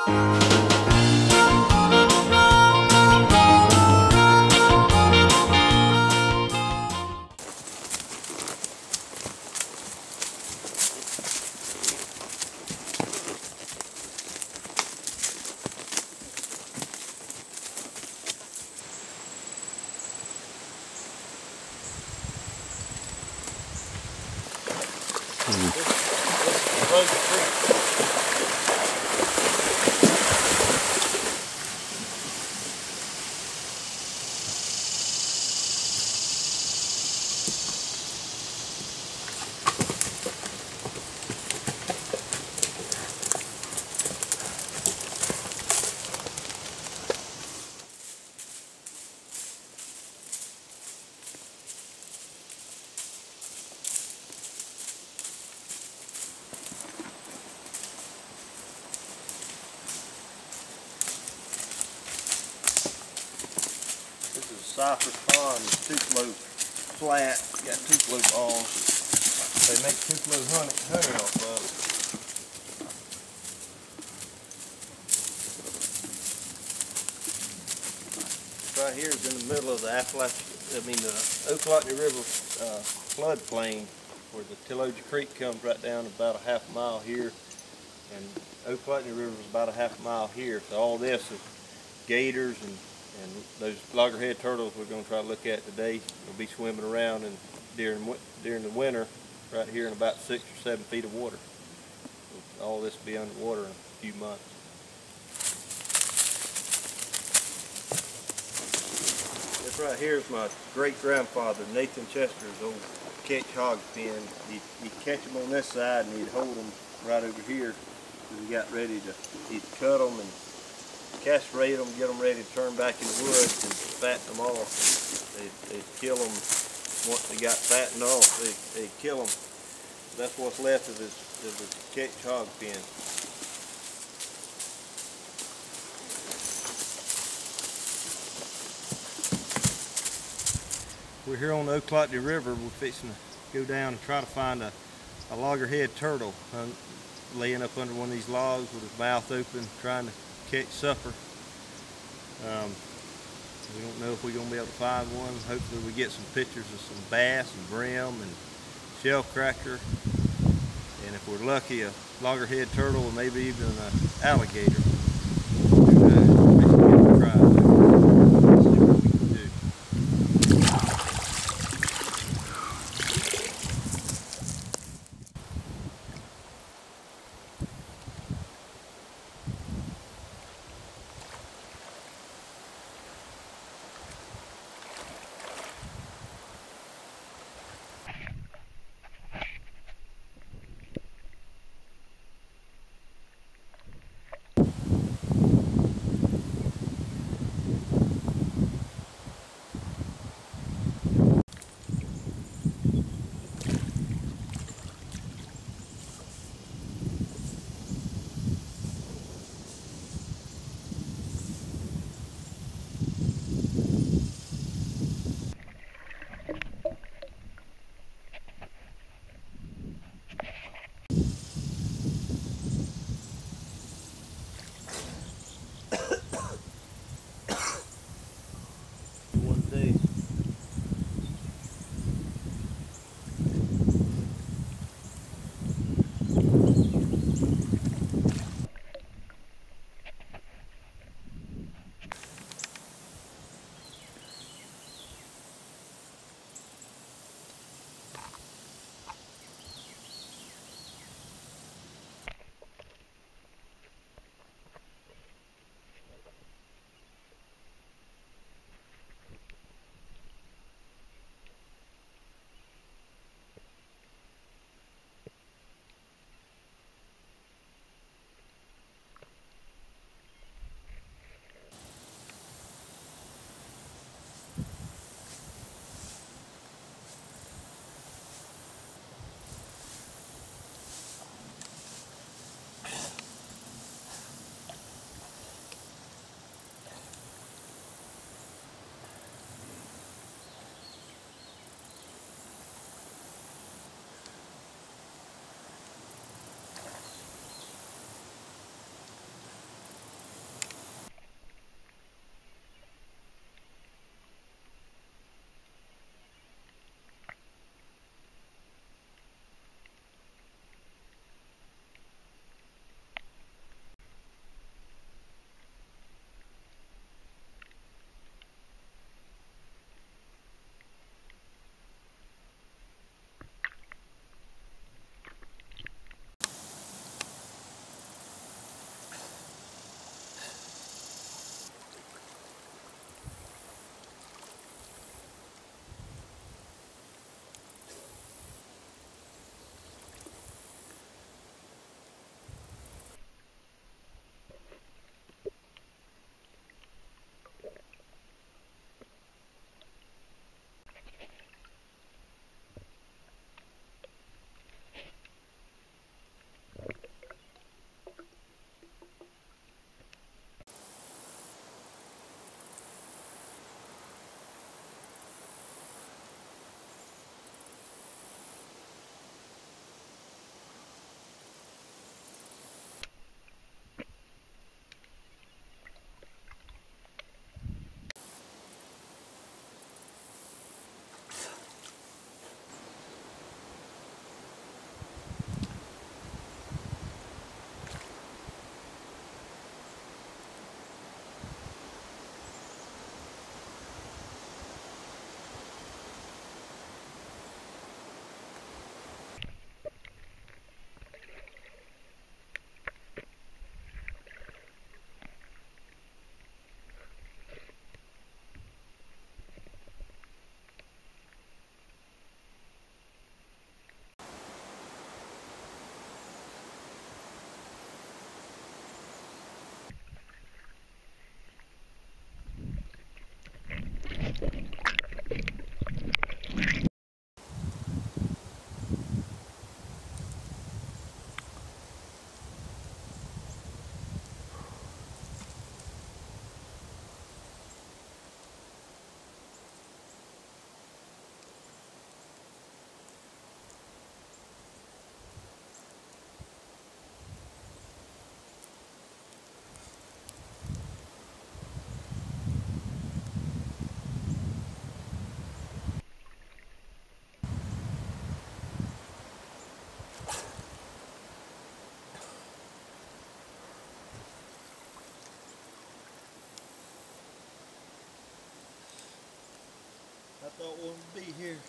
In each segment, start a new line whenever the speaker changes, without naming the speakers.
Cypress Pond, Tupelo flat, got Tupelo balls. They make Tupelo honey off of. Right here is in the middle of the the Ochlockonee River floodplain, where the Tillogee Creek comes right down about a half mile here, and Ochlockonee River is about a half mile here. So all this is gators and those loggerhead turtles we're going to try to look at today will be swimming around during the winter right here in about 6 or 7 feet of water. So all this will be underwater in a few months. This right here is my great-grandfather Nathan Chester's old catch hog pen. He'd catch them on this side and he'd hold them right over here because he got ready to, he'd cut them and castrate them, get them ready to turn back in the woods and fatten them off. They'd kill them once they got fattened off. They'd kill them. That's what's left of his catch hog pen. We're here on the Ochlockonee River. We're fixing to go down and try to find a loggerhead turtle laying up under one of these logs with his mouth open, trying to catch supper. We don't know if we're going to be able to find one. Hopefully we get some pictures of some bass and brim and shellcracker, and if we're lucky, a loggerhead turtle or maybe even an alligator. Don't want to be here.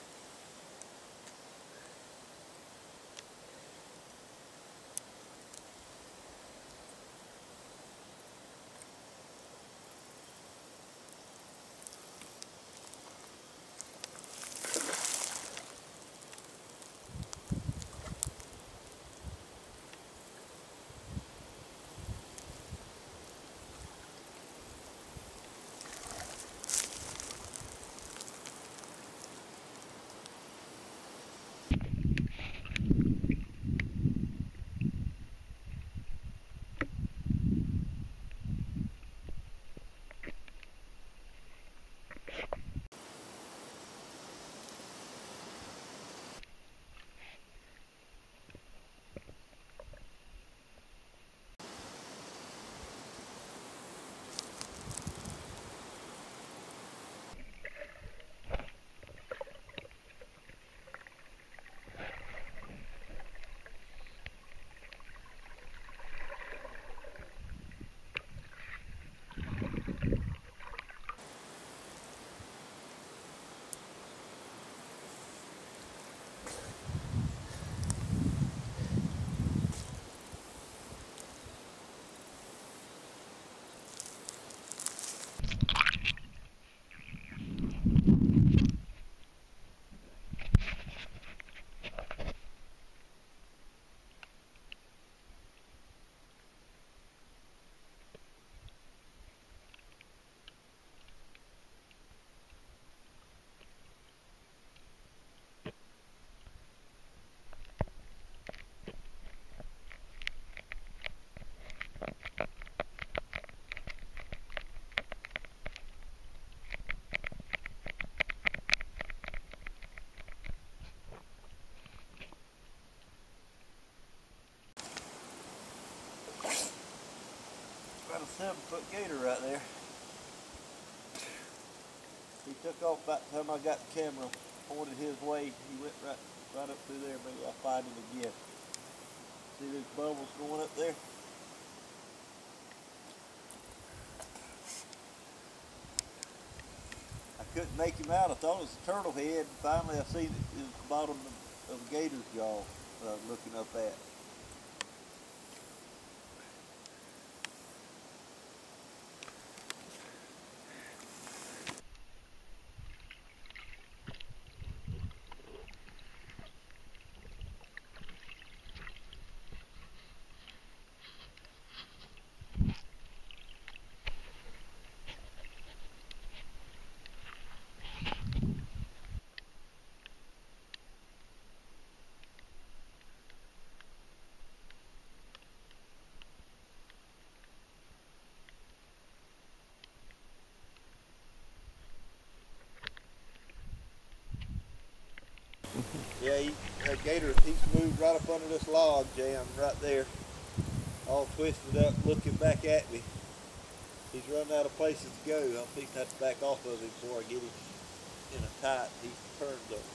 Got a 7-foot gator right there. He took off about the time I got the camera pointed his way. He went right up through there. Maybe I'll find him again. See those bubbles going up there? I couldn't make him out. I thought it was a turtle head. Finally I seen it was the bottom of a gator's jaw that I was looking up at. Yeah, that gator, he's moved right up under this log jam right there, all twisted up, looking back at me. He's running out of places to go. I'm fixing to have to back off of him before I get him in a tight. He turns up.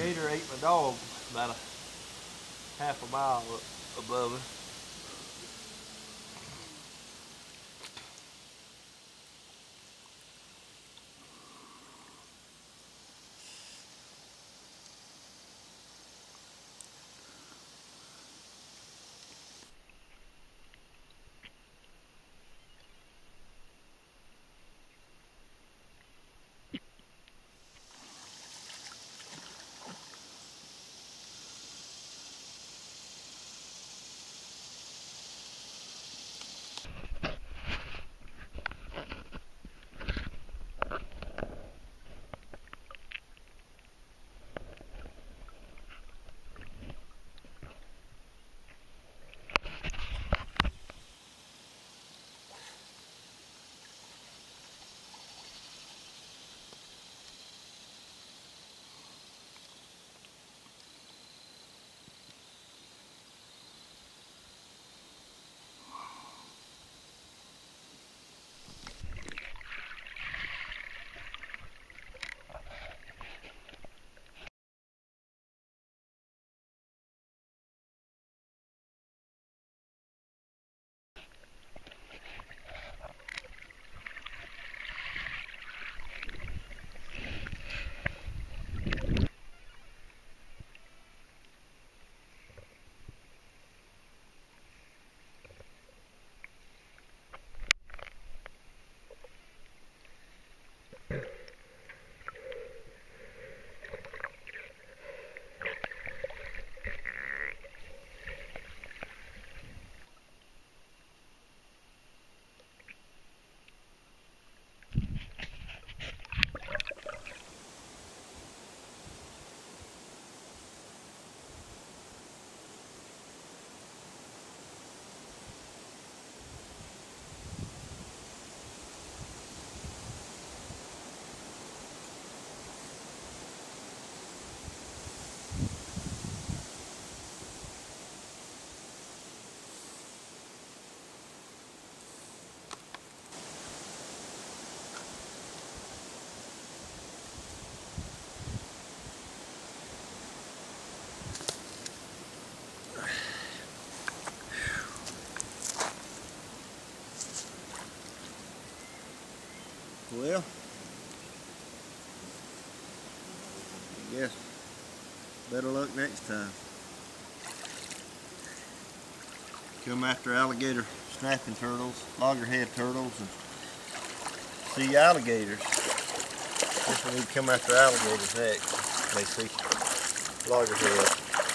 alligator ate my dog about a half a mile above her. Well, I guess better luck next time. Come after alligator snapping turtles, loggerhead turtles, and see alligators. Guess we need to come after alligators next. They see loggerhead.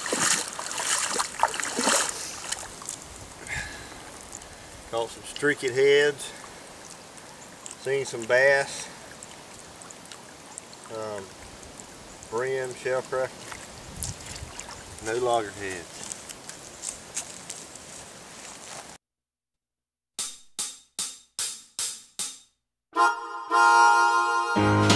Caught some streaked heads. Seen some bass, brim, shellcracker, no loggerheads.